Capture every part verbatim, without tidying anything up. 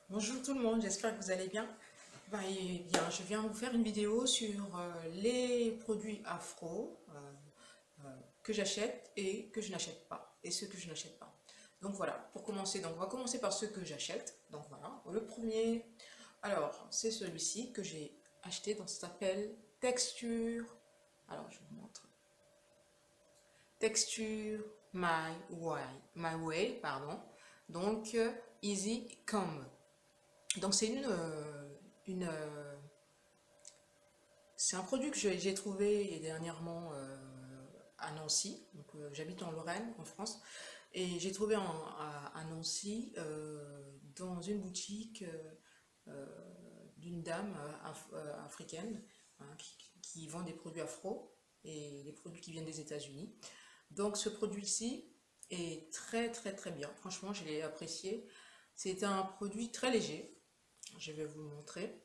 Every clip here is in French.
Bonjour tout le monde, j'espère que vous allez bien. Ben, eh bien, je viens vous faire une vidéo sur euh, les produits afro euh, euh, que j'achète et que je n'achète pas, et ceux que je n'achète pas. Donc voilà, pour commencer, donc on va commencer par ceux que j'achète. Donc voilà, le premier, alors c'est celui-ci que j'ai acheté, donc ça s'appelle Texture. Alors je vous montre. Texture My Way, My Way, pardon. Donc euh, Easy Come. Donc c'est une, euh, une euh, c'est un produit que j'ai j'ai trouvé dernièrement euh, à Nancy. Donc euh, j'habite en Lorraine, en France, et j'ai trouvé en- à, à Nancy euh, dans une boutique euh, euh, d'une dame euh, af- euh, africaine hein, qui, qui vend des produits afro et des produits qui viennent des États-Unis. Donc ce produit-ci est très très très bien. Franchement, je l'ai apprécié. C'est un produit très léger. Je vais vous le montrer.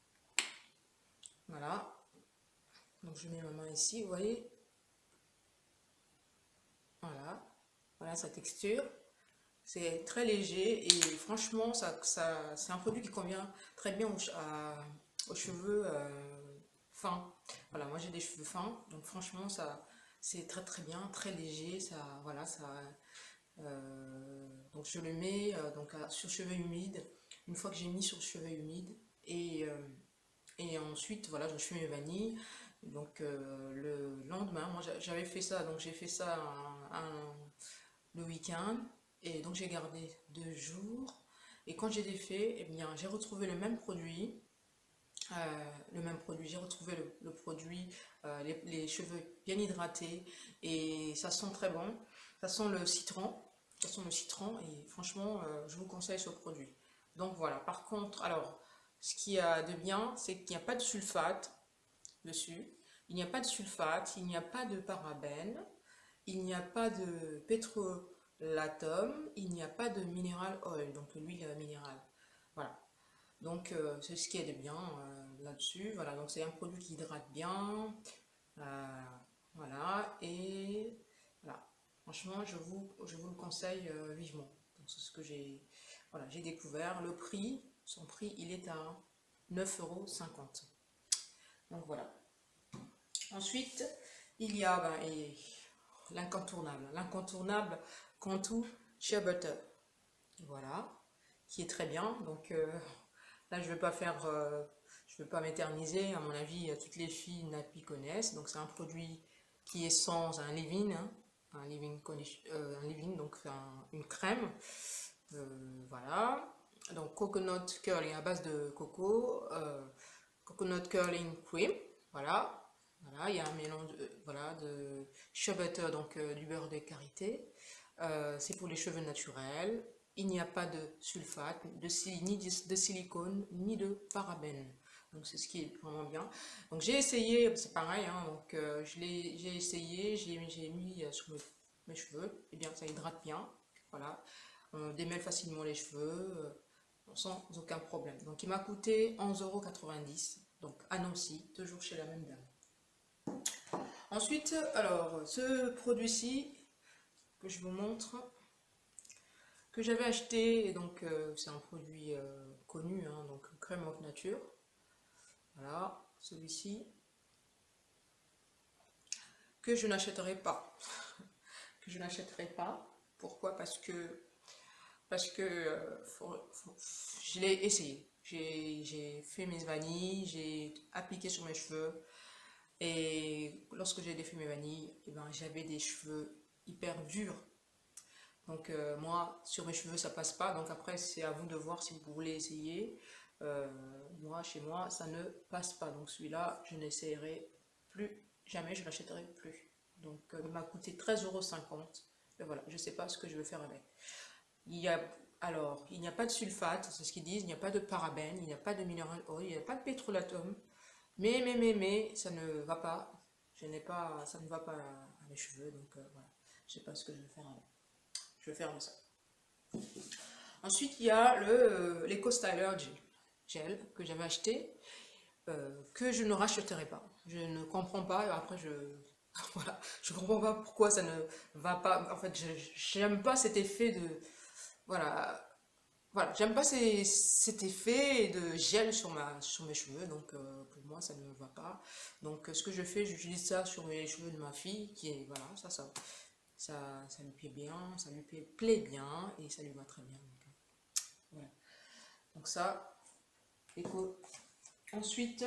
Voilà. Donc je mets ma main ici, vous voyez. Voilà. Voilà sa texture. C'est très léger et franchement, ça, ça, c'est un produit qui convient très bien aux, à- aux cheveux euh, fins. Voilà, moi j'ai des cheveux fins, donc franchement, ça, c'est très très bien, très léger. Ça, voilà, ça, euh, donc je le mets euh, donc à- sur cheveux humides. Une fois que j'ai mis sur cheveux humides et euh, Et ensuite, voilà, je fais mes vanilles. Donc, euh, le lendemain, moi j'avais fait ça, donc j'ai fait ça un- un- le week-end. Et donc, j'ai gardé deux jours. Et quand j'ai défait, eh bien, j'ai retrouvé le même produit. euh, le même produit, j'ai retrouvé le, le produit, euh, les, les cheveux bien hydratés. Et ça sent très bon. Ça sent le citron. Ça sent le citron. Et franchement, euh, je vous conseille ce produit. Donc, voilà. Par contre, alors. Ce qu'il y a de bien, c'est qu'il n'y a pas de sulfate dessus. Il n'y a pas de sulfate, il n'y a pas de parabènes, il n'y a pas de pétrolatum, il n'y a pas de mineral oil, donc l'huile minérale. Voilà. Donc euh, c'est ce qui est de bien euh, là-dessus. Voilà, donc c'est un produit qui hydrate bien. Euh, voilà, et voilà. Franchement, je vous, je vous le conseille euh, vivement. Donc c'est ce que j'ai voilà, j'ai découvert. Le prix, son prix, il est à neuf euros cinquante. Donc voilà. Ensuite, il y a ben, et l'incontournable. L'incontournable Cantu Shea Butter. Voilà. Qui est très bien. Donc euh, là, je ne vais pas faire. Euh, je ne vais pas m'éterniser. À mon avis, toutes les filles nappy connaissent. Donc c'est un produit qui est sans un leave-in. Hein, un leave-in, euh, un leave donc un- une crème. Euh, voilà. Donc coconut curling à base de coco. euh, coconut curling cream. Voilà. Voilà, il y a un mélange de, voilà, de shea butter, donc euh, du beurre de karité. Euh, c'est pour les cheveux naturels. Il n'y a pas de sulfate, de, ni de, de silicone, ni de parabènes. Donc c'est ce qui est vraiment bien. Donc j'ai essayé, c'est pareil, hein, donc euh, je l'ai, j'ai essayé, j'ai mis euh, sur mes, mes cheveux. Et eh bien ça hydrate bien. Voilà, on démêle facilement les cheveux euh, sans aucun problème. Donc il m'a coûté onze euros quatre-vingt-dix. Donc à Nancy, toujours chez la même dame. Ensuite, alors, ce produit-ci que je vous montre, que j'avais acheté, et donc euh, c'est un produit euh, connu, hein, donc crème of nature. Voilà, celui-ci, que je n'achèterai pas. Que je n'achèterai pas. Pourquoi? Parce que, parce que euh, faut- faut- je l'ai essayé. J'ai fait mes vanilles, j'ai appliqué sur mes cheveux. Et lorsque j'ai défait mes vanilles, eh ben, j'avais des cheveux hyper durs. Donc euh, moi, sur mes cheveux, ça passe pas. Donc après, c'est à vous de voir si vous voulez essayer. Euh, moi, chez moi, ça ne passe pas. Donc celui-là, je n'essayerai plus. Jamais, je l'achèterai plus. Donc euh, il m'a coûté treize euros cinquante. Et voilà, je ne sais pas ce que je vais faire avec. Il y a, alors, il n'y a pas de sulfate, c'est ce qu'ils disent. Il n'y a pas de parabènes, il n'y a pas de mineral oil, il n'y a pas de pétrolatum. Mais, mais, mais, mais, ça ne va pas. Je n'ai pas, ça ne va pas à, à mes cheveux. Donc euh, voilà, je ne sais pas ce que je vais faire avec. Je vais faire ça. Ensuite, il y a le, euh, l'Eco Styler Gel, gel que j'avais acheté, euh, que je ne rachèterai pas. Je ne comprends pas, après je... Voilà, je comprends pas pourquoi ça ne va pas. En fait, je j'aime pas cet effet de... Voilà, voilà, j'aime pas ces- cet effet de gel sur, ma, sur mes cheveux, donc euh, pour moi ça ne me va pas. Donc euh, ce que je fais, j'utilise ça sur les cheveux de ma fille, qui est, voilà, ça, ça, ça, ça lui plaît bien, ça lui plaît, plaît bien, et ça lui va très bien. Donc, euh, voilà. Donc ça, éco. Ensuite,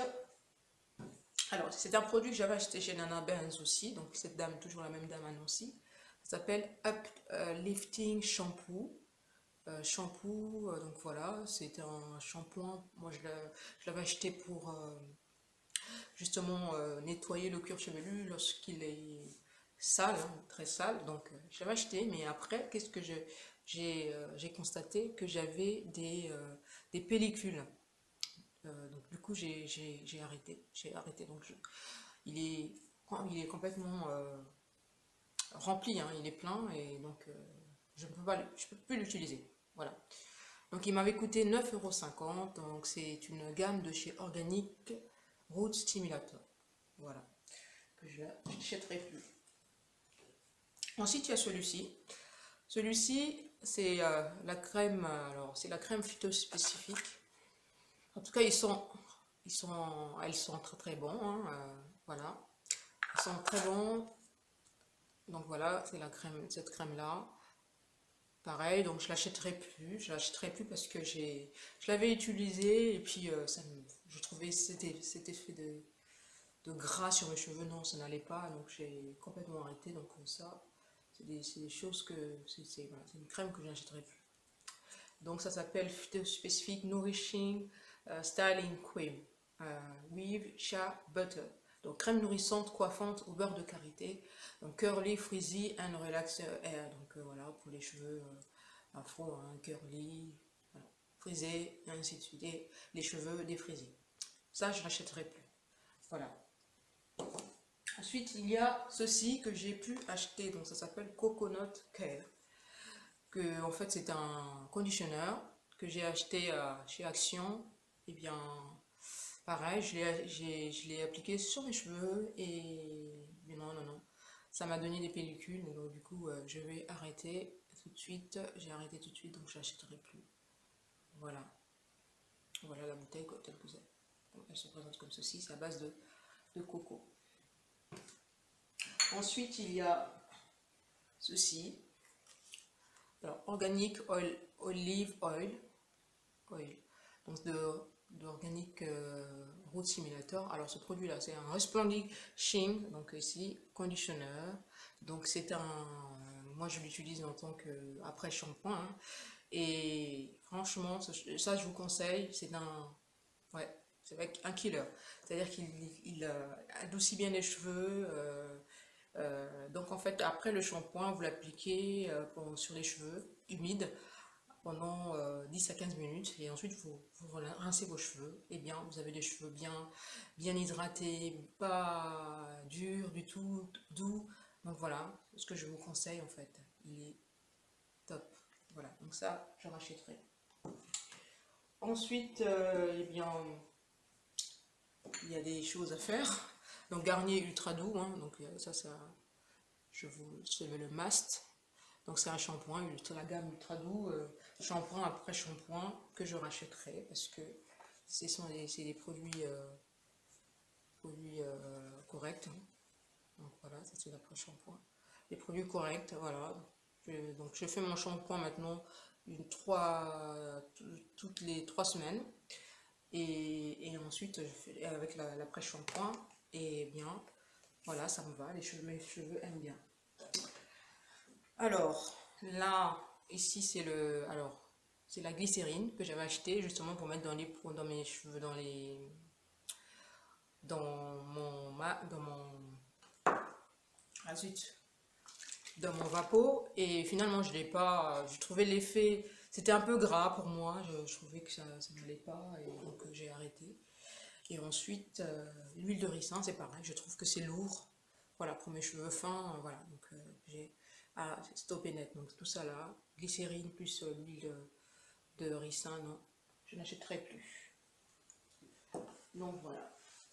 alors c'est un produit que j'avais acheté chez Nana Benz aussi, donc cette dame, toujours la même dame à Nancy. Ça s'appelle Uplifting Shampoo. Euh, shampoo, euh, donc voilà, c'est un shampoing. Moi je l'ai- je l'avais acheté pour euh, justement euh, nettoyer le cuir chevelu lorsqu'il est sale, hein, très sale. Donc euh, je l'avais acheté, mais après, qu'est-ce que je- j'ai euh, j'ai constaté que j'avais des, euh, des pellicules. Euh, donc du coup j'ai j'ai- j'ai arrêté. J'ai arrêté. Donc je- il est, il est complètement euh, rempli, hein, il est plein et donc euh, je ne peux pas, le- je peux plus l'utiliser. Voilà. Donc il m'avait coûté neuf euros cinquante. Donc c'est une gamme de chez Organic Root Stimulator. Voilà, que je n'achèterai plus. Ensuite il y a celui-ci. Celui-ci c'est euh, la crème, euh, alors c'est la crème phytospécifique. En tout cas ils sont, ils sont, elles sont très très bons. Hein, euh, voilà, ils sont très bons. Donc voilà, c'est la crème, cette crème là. Pareil, donc je l'achèterai plus, je l'achèterai plus parce que j'ai, je l'avais utilisé et puis euh, ça me, je trouvais cet, eff- cet effet de, de gras sur mes cheveux, non, ça n'allait pas, donc j'ai complètement arrêté. Donc euh, ça, c'est des, c'est des choses que, c'est c'est- voilà, c'est une crème que je n'achèterai plus. Donc ça s'appelle Specific Nourishing euh, Styling Cream euh, with Shea Butter. Donc crème nourrissante, coiffante au beurre de karité. Donc curly, frizzy and relaxed hair. Donc euh, voilà, pour les cheveux euh, afro, hein, curly, voilà, frisé, et ainsi de suite. Et les cheveux défrisés. Ça, je n'achèterai plus. Voilà. Ensuite, il y a ceci que j'ai pu acheter. Donc ça s'appelle Coconut Care. Que, en fait, c'est un conditionneur que j'ai acheté euh, chez Action. Et bien, pareil, je l'ai j'ai- je l'ai appliqué sur mes cheveux et mais non, non, non. Ça m'a donné des pellicules, donc du coup, euh, je vais arrêter tout de suite. J'ai arrêté tout de suite, donc je n'achèterai plus. Voilà. Voilà la bouteille telle que c'est. Elle se présente comme ceci, c'est à base de, de coco. Ensuite, il y a ceci. Alors, Organic Oil, Olive Oil. Oil. Donc, de, d'Organic euh, Root Simulator. Alors, ce produit-là, c'est un Resplendishing, donc ici, conditioner. Donc, c'est un. Moi, je l'utilise en tant que après shampoing. Hein. Et franchement, ça, je vous conseille. C'est un. Ouais, c'est avec un killer. C'est-à-dire qu'il il, euh, adoucit bien les cheveux. Euh, euh, donc en fait, après le shampoing, vous l'appliquez euh, sur les cheveux humides pendant euh, dix à quinze minutes et ensuite vous, vous rincez vos cheveux. Et bien, vous avez des cheveux bien, bien hydratés, pas durs du tout, doux. Donc voilà, ce que je vous conseille en fait. Il est top. Voilà, donc ça, je rachèterai. Ensuite, euh, eh bien, il y a des choses à faire. Donc Garnier Ultra Doux, hein, donc euh, ça, ça, je vous, c'est le must. Donc c'est un shampoing, la gamme Ultra Doux, euh, shampoing après shampoing que je rachèterai parce que ce sont des, c'est des produits, euh, produits euh, corrects. Hein. Donc voilà, ça c'est l'après shampoing. Les produits corrects, voilà. Je, donc je fais mon shampoing maintenant une, trois, toutes les trois semaines. Et, et ensuite je fais avec l'après shampoing. Et bien, voilà, ça me va, les cheveux, mes cheveux aiment bien. Alors, là, ici, c'est le, alors, c'est la glycérine que j'avais acheté justement pour mettre dans les, dans mes cheveux, dans les, dans mon, ma, dans mon, ah zut, dans mon vapeau. Et finalement, je l'ai pas, je trouvais l'effet, c'était un peu gras pour moi. Je, je trouvais que ça, ça n'allait pas et donc euh, j'ai arrêté. Et ensuite, euh, l'huile de ricin, c'est pareil. Je trouve que c'est lourd. Voilà, pour mes cheveux fins, euh, voilà. Donc euh, j'ai ah, stoppé net. Donc tout ça là, glycérine plus euh, l'huile de ricin, non, je n'achèterai plus. Donc voilà.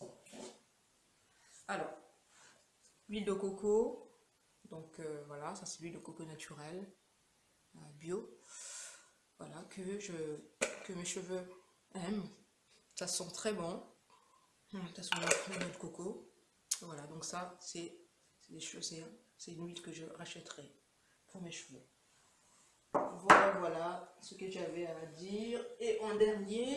Alors, l'huile de coco. Donc euh, voilà, ça c'est l'huile de coco naturelle, euh, bio. voilà, que, je, que mes cheveux aiment. Ça sent très bon. Ça sent la noix de coco. Voilà, donc ça, c'est des choses, c'est une huile que je rachèterai pour mes cheveux. Voilà, voilà ce que j'avais à dire. Et en dernier,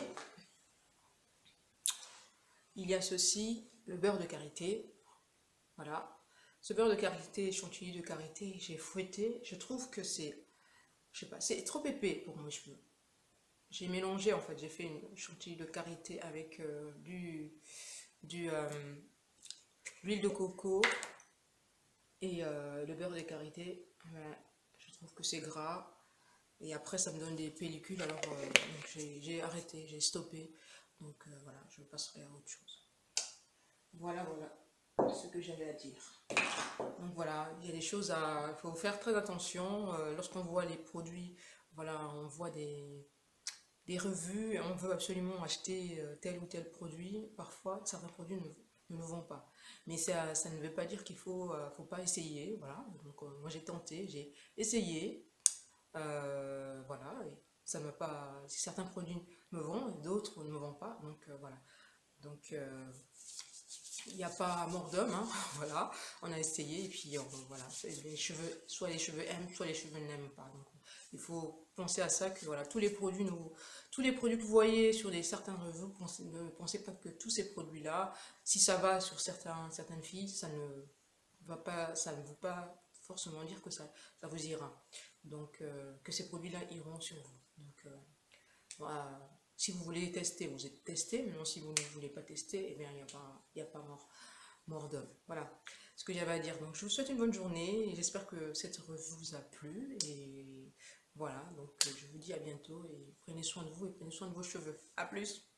il y a ceci, le beurre de karité. Voilà. Ce beurre de karité, chantilly de karité, j'ai fouetté. Je trouve que c'est, je sais pas, c'est trop épais pour mes cheveux. J'ai mélangé en fait, j'ai fait une chantilly de karité avec euh, du, du euh, l'huile de coco et euh, le beurre de karité. Voilà. Je trouve que c'est gras. Et après, ça me donne des pellicules, alors euh, j'ai arrêté, j'ai stoppé. Donc euh, voilà, je passerai à autre chose. Voilà, voilà ce que j'avais à dire. Donc voilà, il y a des choses à... Il faut faire très attention. Euh, Lorsqu'on voit les produits, voilà, on voit des, des revues, on veut absolument acheter euh, tel ou tel produit. Parfois, certains produits ne, ne nous vont pas. Mais ça, ça ne veut pas dire qu'il ne faut, euh, faut pas essayer. Voilà. Donc euh, moi j'ai tenté, j'ai essayé. Euh, voilà, et ça m'a pas. Certains produits me vont, d'autres ne me vont pas. Donc euh, voilà. Donc euh, il n'y a pas mort d'homme, hein. Voilà. On a essayé et puis euh, voilà. Les cheveux, soit les cheveux aiment, soit les cheveux n'aiment pas. Donc il faut penser à ça que voilà, tous les produits, nous, tous les produits que vous voyez sur des certains revues, pensez, ne pensez pas que tous ces produits-là, si ça va sur certains, certaines filles, ça ne va pas, ça ne veut pas forcément dire que ça, ça vous ira. Donc, euh, que ces produits-là iront sur vous. Donc, euh, voilà. Si vous voulez tester, vous êtes testé. Maintenant, si vous ne voulez pas tester, eh bien, il n'y a pas, il n'y a pas mort, mort d'homme. Voilà ce que j'avais à dire. Donc, je vous souhaite une bonne journée et j'espère que cette revue vous a plu. Et voilà, donc je vous dis à bientôt et prenez soin de vous et prenez soin de vos cheveux. À plus!